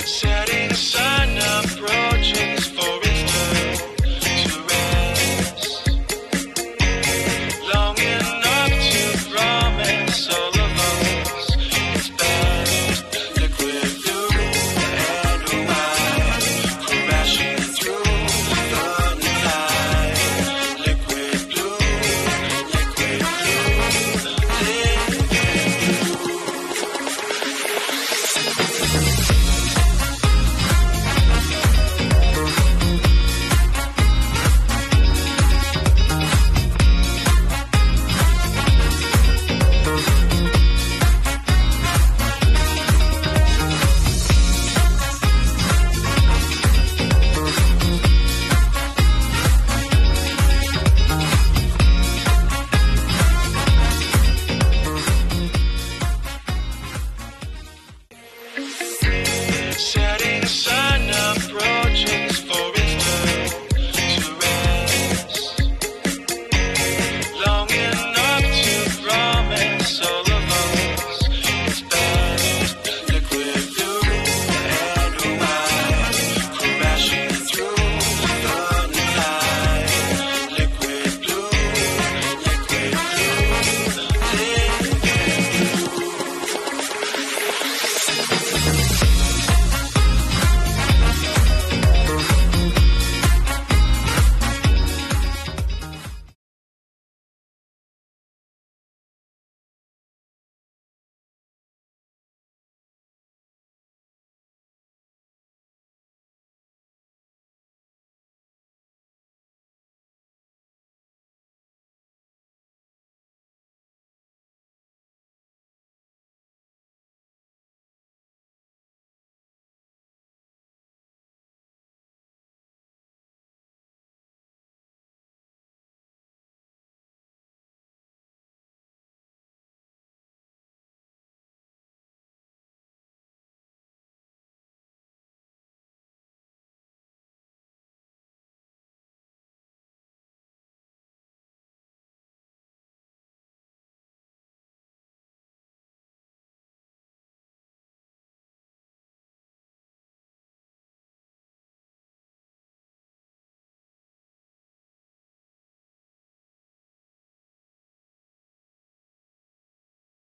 Setting a sun approaches for its turn to rest. Long enough to promise all of us its best. Liquid blue and white, crashing through the night. Liquid blue, liquid blue, liquid blue. Set